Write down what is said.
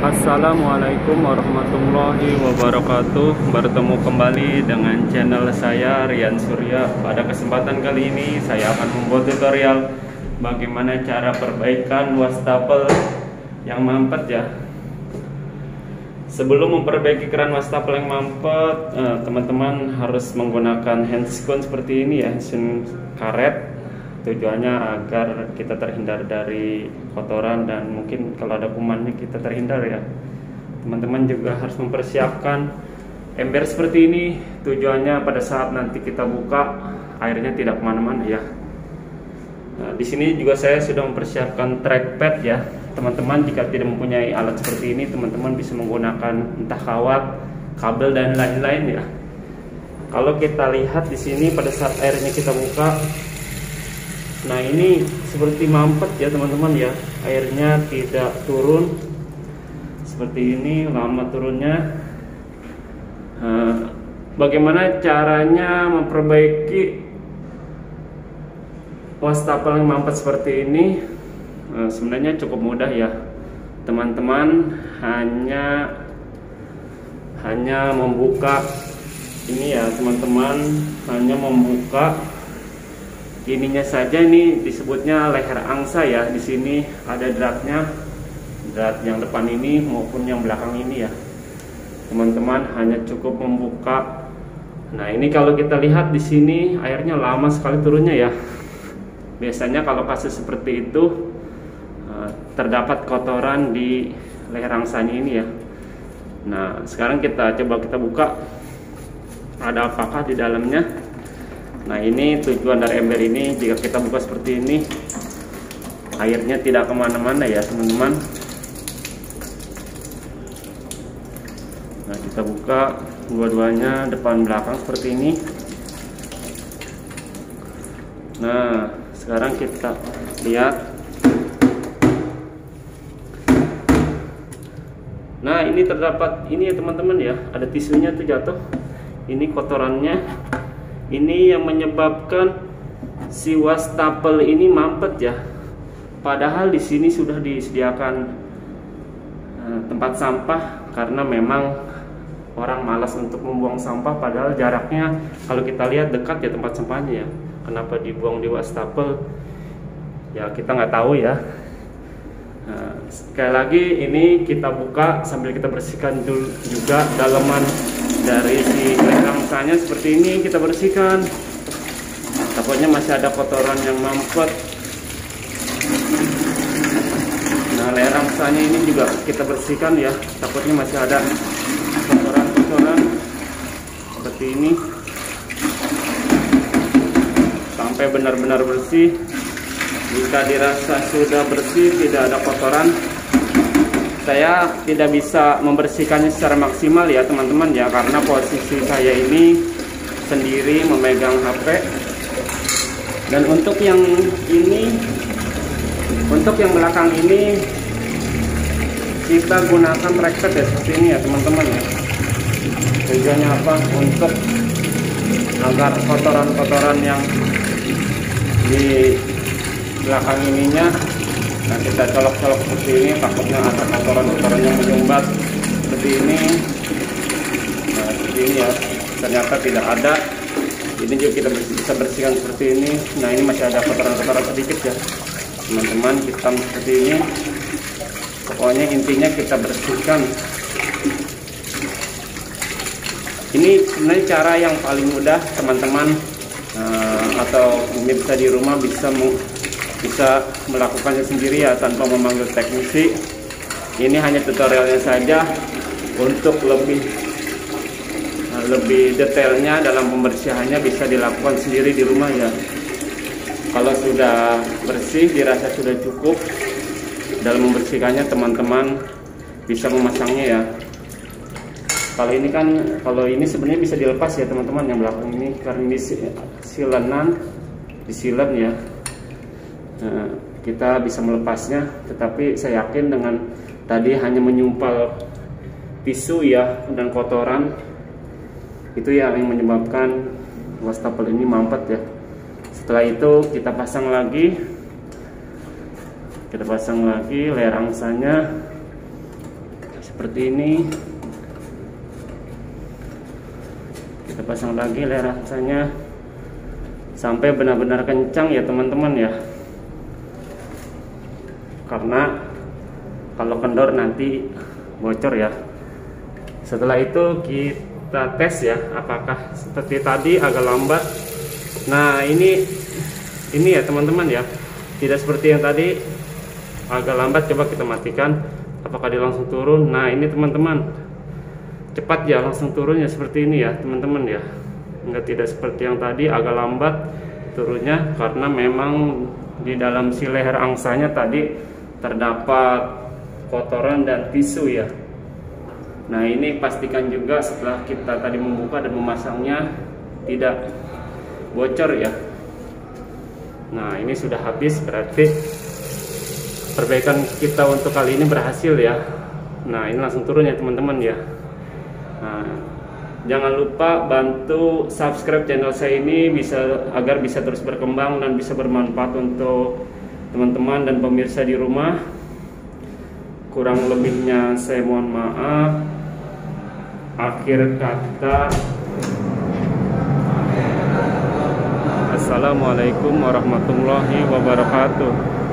Assalamualaikum warahmatullahi wabarakatuh. Bertemu kembali dengan channel saya Rian Surya. Pada kesempatan kali ini saya akan membuat tutorial bagaimana cara perbaikan wastafel yang mampet ya. Sebelum memperbaiki keran wastafel yang mampet, teman-teman harus menggunakan handscone seperti ini ya, handscone karet. Tujuannya agar kita terhindar dari kotoran dan mungkin kalau ada kumannya kita terhindar ya. Teman-teman juga harus mempersiapkan ember seperti ini. Tujuannya pada saat nanti kita buka airnya tidak kemana-mana ya. Nah, di sini juga saya sudah mempersiapkan trackpad ya. Teman-teman jika tidak mempunyai alat seperti ini, teman-teman bisa menggunakan entah kawat, kabel dan lain-lain ya. Kalau kita lihat di sini pada saat airnya kita buka, nah ini seperti mampet ya teman-teman ya, airnya tidak turun seperti ini, lama turunnya. Bagaimana caranya memperbaiki wastafel yang mampet seperti ini? Sebenarnya cukup mudah ya teman-teman, hanya membuka ini ya teman-teman, hanya membuka ininya saja. Ini disebutnya leher angsa ya. Di sini ada dratnya, drat yang depan ini maupun yang belakang ini ya. Teman-teman hanya cukup membuka. Nah, ini kalau kita lihat di sini airnya lama sekali turunnya ya. Biasanya kalau kasus seperti itu terdapat kotoran di leher angsanya ini ya. Nah, sekarang kita coba kita buka. Ada apakah di dalamnya? Nah, ini tujuan dari ember ini. Jika kita buka seperti ini, airnya tidak kemana-mana ya teman-teman. Nah, kita buka dua-duanya, depan belakang seperti ini. Nah, sekarang kita lihat. Nah, ini terdapat ini ya teman-teman ya, ada tisunya tuh jatuh. Ini kotorannya. Ini yang menyebabkan si wastafel ini mampet ya. Padahal di sini sudah disediakan tempat sampah karena memang orang malas untuk membuang sampah. Padahal jaraknya kalau kita lihat dekat ya tempat sampahnya ya. Kenapa dibuang di wastafel? Ya kita nggak tahu ya. Nah, sekali lagi ini kita buka sambil kita bersihkan dulu juga dalaman dari si leher angsanya seperti ini, kita bersihkan. Takutnya masih ada kotoran yang mampet. Nah, leher angsanya ini juga kita bersihkan ya, takutnya masih ada kotoran-kotoran seperti ini. Sampai benar-benar bersih. Jika dirasa sudah bersih, tidak ada kotoran, saya tidak bisa membersihkannya secara maksimal ya teman-teman ya, karena posisi saya ini sendiri memegang HP. Dan untuk yang ini, untuk yang belakang ini kita gunakan trackpad ya seperti ini ya teman-teman ya. Tujuannya apa? Untuk agar kotoran-kotoran yang di belakang ininya, nah kita colok-colok seperti ini, takutnya ada kotoran-kotoran yang menyumbat seperti ini. Nah seperti ini ya, ternyata tidak ada. Ini juga kita bisa bersihkan seperti ini. Nah ini masih ada kotoran-kotoran sedikit ya teman-teman, hitam seperti ini. Pokoknya intinya kita bersihkan. Ini sebenarnya cara yang paling mudah teman-teman, atau bisa di rumah bisa melakukannya sendiri ya tanpa memanggil teknisi. Ini hanya tutorialnya saja. Untuk lebih detailnya dalam pembersihannya bisa dilakukan sendiri di rumah ya. Kalau sudah bersih, dirasa sudah cukup dalam membersihkannya, teman-teman bisa memasangnya ya. Kalau ini sebenarnya bisa dilepas ya teman-teman, yang belakang ini karena ini disilen ya. Nah, kita bisa melepasnya, tetapi saya yakin dengan tadi hanya menyumpal tisu ya dan kotoran itu yang menyebabkan wastafel ini mampet ya. Setelah itu kita pasang lagi leher angsanya seperti ini. Kita pasang lagi leher angsanya sampai benar-benar kencang ya teman-teman ya, karena kalau kendor nanti bocor ya. Setelah itu kita tes ya, apakah seperti tadi agak lambat. Nah ini ya teman-teman ya, tidak seperti yang tadi agak lambat. Coba kita matikan, apakah dia langsung turun. Nah ini teman-teman, cepat ya, langsung turunnya seperti ini ya teman-teman ya. Enggak, tidak seperti yang tadi agak lambat turunnya, karena memang di dalam si leher angsanya tadi terdapat kotoran dan tisu ya. Nah ini pastikan juga setelah kita tadi membuka dan memasangnya tidak bocor ya. Nah ini sudah habis, berarti perbaikan kita untuk kali ini berhasil ya. Nah ini langsung turun ya teman-teman ya. Nah, jangan lupa bantu subscribe channel saya ini agar bisa terus berkembang dan bisa bermanfaat untuk teman-teman dan pemirsa di rumah. Kurang lebihnya saya mohon maaf. Akhir kata, assalamualaikum warahmatullahi wabarakatuh.